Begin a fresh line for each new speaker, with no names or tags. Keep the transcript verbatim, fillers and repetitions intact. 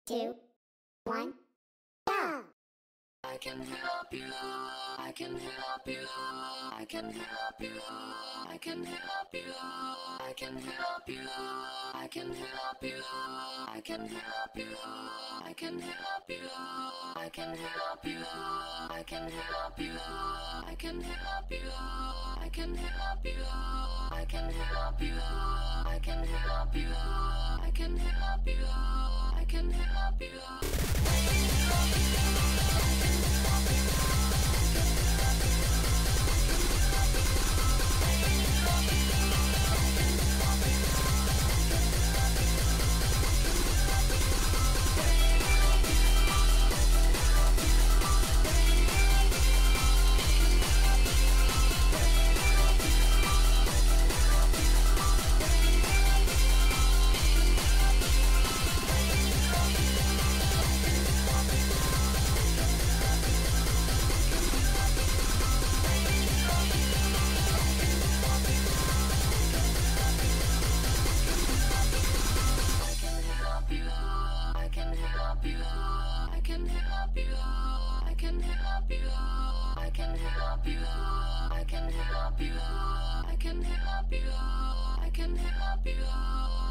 two, one, go!
I can help you, I can help you, I can help you, I can help you, I can help you, I can help you, I can help you, I can help you, I can help you, I can help you, I can help you, I can help you, I can help you, I can help you, I can help you, I can help you. I can help you, I can help you, I can help you.